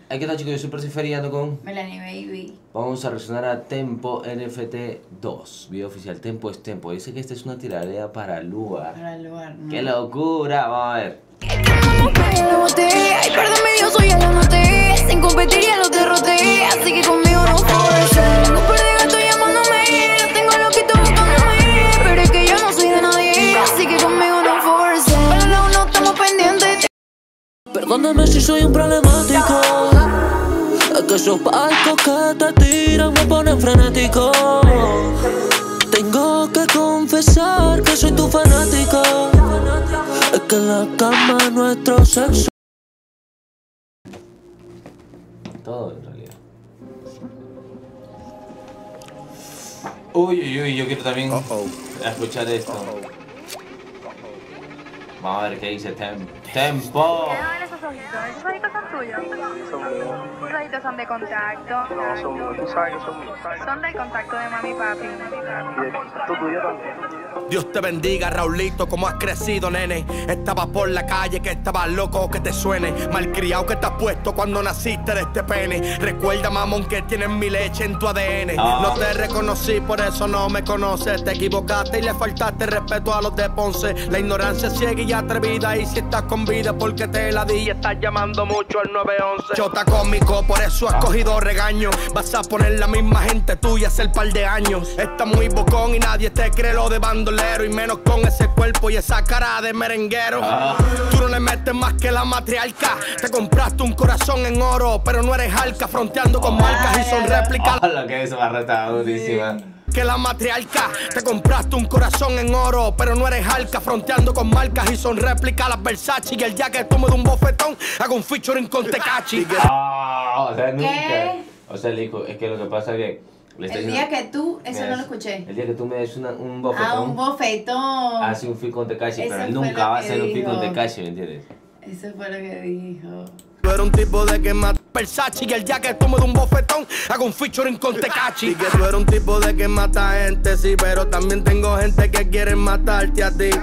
¿Qué tal, chicos? Yo soy Percy Feriando con Melanie Baby. Vamos a reaccionar a Tempo NFT 2. Video oficial. Tempo es Tempo. Dice que esta es una tiradera para Lugar. Para Lugar, ¿no? ¡Qué locura! Vamos a ver. Ay, perdónme, yo soy el anoté. Sin competir ya lo derroté. Así que conmigo no puede ser. Tengo un par de gatos llamándome. Lo tengo loquito buscándome. Pero es que yo no soy de nadie. Así que conmigo no puede ser. Pero no estamos pendientes. Perdóname si soy un problemático. Es que esos palcos que te tiran me ponen frenético. Tengo que confesar que soy tu fanático. Es que en la cama nuestro sexo. Todo en realidad. Uy, yo quiero también escuchar esto. Vamos a ver qué dice Tempo. ¿Qué van esos ojitos? ¿Esos ojitos son tuyos? Esos ojitos son de contacto. No, son míos, tú sabes que son míos. Son del contacto de mami y papi. Tú tuyo también. Dios te bendiga, Raulito, como has crecido, nene. Estaba por la calle que estaba loco que te suene. Malcriado que te has puesto cuando naciste de este pene. Recuerda, mamón, que tienes mi leche en tu ADN. No te reconocí, por eso no me conoces. Te equivocaste y le faltaste respeto a los de Ponce. La ignorancia ciega y atrevida. Y si estás con vida porque te la di y estás llamando mucho al 911. Chota cómico, por eso has cogido regaño. Vas a poner la misma gente tuya hace el par de años. Está muy bocón y nadie te cree lo de bandolero. Y menos con ese cuerpo y esa cara de merenguero. Tú no le metes más que la matriarca. Te compraste un corazón en oro, pero no eres halca. Fronteando con marcas y son réplicas. Lo que es barreta durísima. Que la matriarca. Te compraste un corazón en oro, pero no eres halca. Fronteando con marcas y son réplicas. Las Versace y el día que tú me de un bofetón, hago un featuring con Tecachi. O sea, nunca. ¿Qué? O sea, Lico, es que lo que pasa es que El día que tú, eso no lo escuché. El día que tú me des un bofetón. Ah, un bofetón. Hace un feat con Tekashi, Eso pero él fue nunca lo va a que hacer un feat con dijo. Tekashi, ¿me entiendes? Eso fue lo que dijo. Tú eres un tipo de que mata Versace y el día que tú me de un bofetón, hago un featuring con Tecachi. Y que tú eres un tipo de que mata gente, sí, pero también tengo gente que quiere matarte a ti.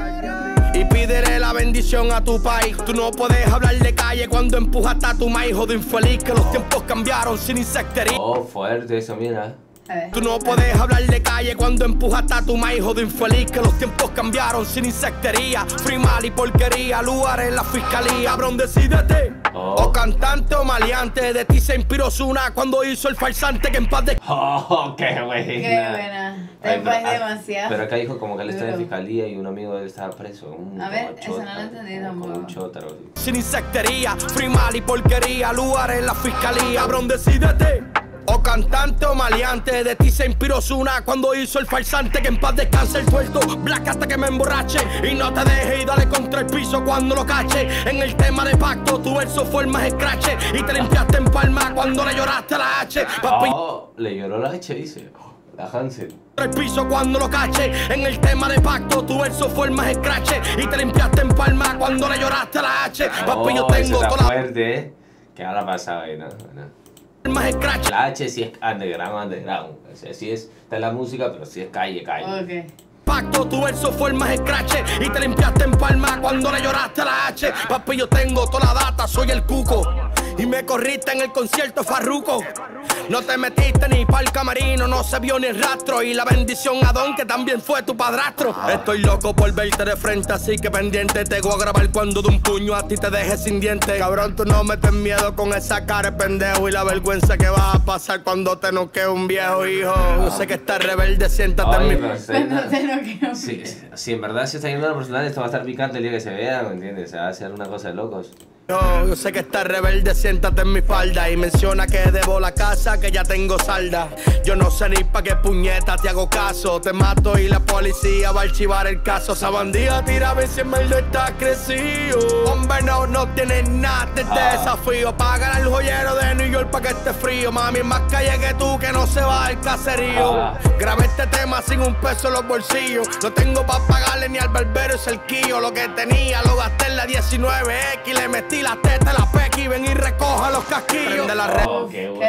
Y pídele la bendición a tu país. Tú no puedes hablar de calle cuando empujaste a tu maíz, hijo de infeliz, que los tiempos cambiaron sin insectería. Oh, fuerte eso, mira. A ver. Tú no puedes hablar de calle cuando empujaste a tu maíz, hijo de infeliz, que los tiempos cambiaron sin insectería. Free mal y porquería, lugar en la fiscalía. Cabrón, decídete. O cantante o maleante, de ti se inspiró Zuna cuando hizo el farsante que en paz de... Oh, qué buena. Qué buena. Tempo es demasiado. Pero acá dijo como que él está en duro. fiscalía y un amigo de él estaba preso. A ver, eso no lo entendí tampoco. Un chótaro. Sin insectería, free mal y porquería, lugar en la fiscalía. Cabrón, decídete. O cantante o maleante, de ti se inspiró Zuna cuando hizo el farsante que en paz descanse el tuerto. Black hasta que me emborrache y no te deje y dale contra el piso cuando lo cache. En el tema de pacto tu verso fue el más escrache y te limpiaste en palma cuando le lloraste a la H. Papi, Le lloró la H, dice. La Hansel. el piso cuando lo cache. En el tema de pacto tu verso fue el más escrache y te limpiaste en palma cuando le lloraste a la H. Papi, yo tengo eso está toda la... fuerte, ¿eh? ¿Qué ahora pasaba ahí? No. el más escrache. La H sí es underground. O sea, sí está en la música, pero sí es calle. Ok. Pacto, tu verso fue el más escrache y te limpiaste en palma cuando le lloraste a la H. Papi, yo tengo toda la data, soy el cuco. Y me corriste en el concierto Farruko. No te metiste ni pa'l camarino, no se vio ni el rastro. Y la bendición a Don, que también fue tu padrastro. Estoy loco por verte de frente, así que pendiente. Te voy a grabar cuando de un puño a ti te deje sin dientes. Cabrón, tú no metes miedo con esa cara de pendejo y la vergüenza que va a pasar cuando te noquee un viejo hijo. Yo sé que estás rebelde, siéntate en mi... Pero te lo quiero. Si en verdad se está yendo a la personal, esto va a estar picante el día que se vea, ¿me entiendes? Se va a hacer una cosa de locos. Yo sé que estás rebelde, siéntate en mi falda y menciona que debo la casa, que ya tengo salda. Yo no sé ni pa' qué puñeta te hago caso. Te mato y la policía va a archivar el caso. Esa bandida tírame si en verdad estás crecido. Hombre, no tienes nada de desafío. Pagar al joyero de New York pa' que esté frío. Mami, más calle que tú que no se va al caserío. Grabé este tema sin un peso en los bolsillos. No tengo pa' pagarle ni al barbero y cerquillo. Lo que tenía lo gasté en la 19X. Le metí la teta, la pequi, ven y recoja los casquillos. Prende la red. Oh, qué bueno.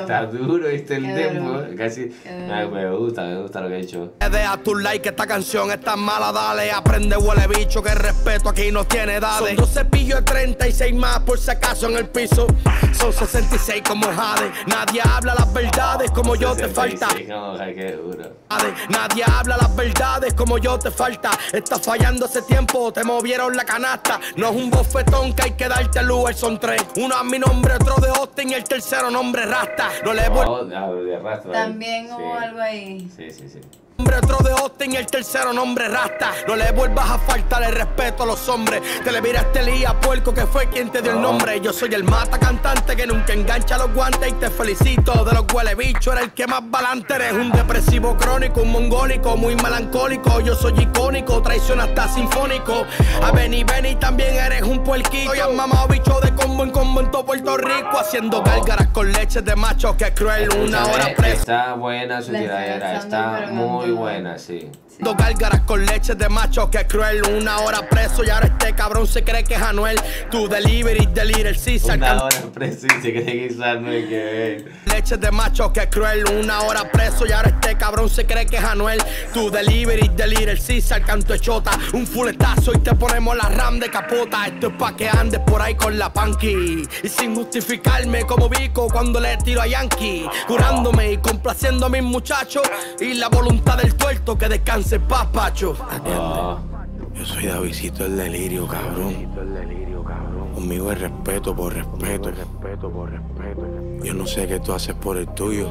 está duro este el Qué tempo. duro. Casi. Qué Me gusta lo que ha hecho. Deja tu like, esta canción es tan mala, dale. Aprende, huele bicho, que el respeto aquí no tiene edades. Son 12 pillos de 36 más, por si acaso en el piso. Son 66 como Jade. Nadie habla las verdades como yo te falta. Qué duro. Nadie habla las verdades como yo te falta. Estás fallando hace tiempo, te movieron la canasta. No es un bofetón que hay que darte al lugar, son tres. Uno a mi nombre, otro de Austin y el tercero nombre Rasta. No le voy De Rasta. También hubo algo ahí. Sí. otro de Austin y el tercero nombre Rasta. No le vuelvas a faltar el respeto a los hombres. Te le viraste Elías Puerco, que fue quien te dio el nombre. Yo soy el mata cantante que nunca engancha los guantes. Y te felicito, de los huele bicho eres el que más balante. Eres un depresivo crónico, un mongólico, muy melancólico. Yo soy icónico, traición hasta sinfónico. A Benny también eres un puerquito. Y has mamado bicho de combo en todo Puerto Rico. Haciendo gárgaras con leche de macho, que es cruel. Una hora presa. Está buena su tiradera, está muy buena, sí. Dos gárgaras con leche de macho, que es cruel. Una hora preso y ahora este cabrón se cree que es Anuel. Tu delivery, deliver, sí, Una hora preso y se cree que es Anuel, que leche de macho, que es cruel. Una hora preso y ahora este cabrón se cree que es Anuel. Tu delivery, deliver, sí, al canto de chota. Un fuletazo y te ponemos la RAM de capota. Esto es pa' que andes por ahí con la punky. Y sin justificarme como Vico cuando le tiro a Yankee. Curándome y complaciendo a mis muchachos. Y la voluntad del tuerto que descanse en paz, Pacho. Yo soy Davidcito el delirio, cabrón. Conmigo es respeto por respeto. Yo no sé qué tú haces por el tuyo.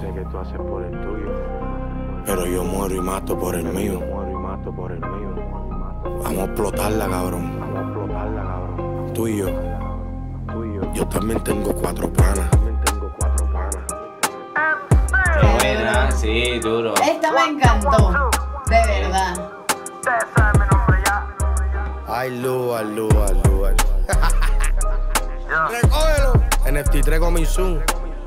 Pero yo muero y mato por el mío. Vamos a explotarla, cabrón. Tú y yo. Yo también tengo 4 panas. Qué buena, sí, duro. Esta me encantó. De verdad. Ay, Lua. Recógelo. NFT3 coming soon.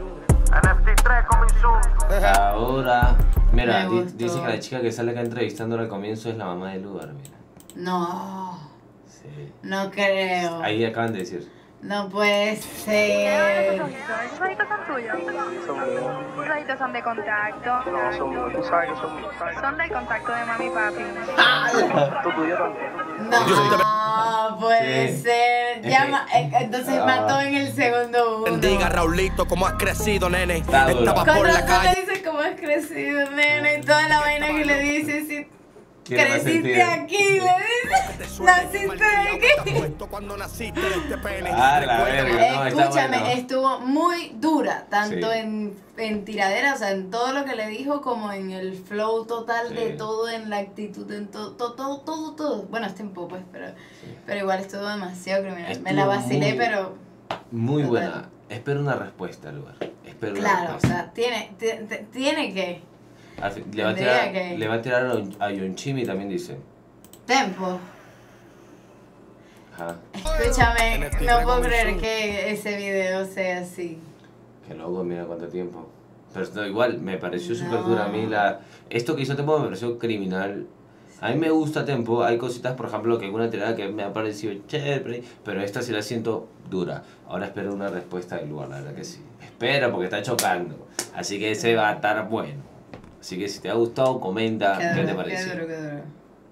Ahora, mira, Me gustó. dice que la chica que sale acá entrevistándolo al comienzo es la mamá de Lugar, mira. No. Sí. No creo. Ahí acaban de decir. No puede ¿Qué esos ser. ojitos? ¿Esos ojitos son tuyos? Son míos. Esos ojitos son de contacto. No, son míos. Tú sabes que son míos. Son del contacto de mami y papi. Tú tuyo también. No puede Sí. ser. Entonces mató en el segundo uno. Bendiga, Raulito, cómo has crecido, nene. Está duro. Estabas Con por la razón calle. le dice cómo has crecido, nene, y toda la vaina que le dice, si Tiene más creciste sentido. aquí, le dice, naciste de aquí. Cuando naciste de este pene. Ah, la verga, no, está Escúchame, bueno. estuvo muy dura, tanto Sí. en tiradera, o sea, en todo lo que le dijo, como en el flow total Sí. de todo, en la actitud, en todo. Bueno, es tiempo, pues, pero igual estuvo demasiado criminal. Me la Estuvo vacilé, muy- pero Muy total. buena. Espero una respuesta, Lugar. Espero una claro, o respuesta. sea, tiene que. Al fin- le va a tendría tirar, que- le va a tirar a Yonchimi también dice. Tempo. Ajá. Escúchame, no puedo creer que ese video sea así. Qué loco, mira cuánto tiempo. Pero no, igual, me pareció súper No. dura a mí esto que hizo Tempo me pareció criminal. A mí me gusta Tempo, hay cositas, por ejemplo, que alguna tirada que me ha parecido chévere, pero esta sí la siento dura. Ahora espero una respuesta del Lugar, la verdad que sí. Espero porque está chocando. Así que ese va a estar bueno. Así que si te ha gustado, comenta qué te pareció. Qué duro.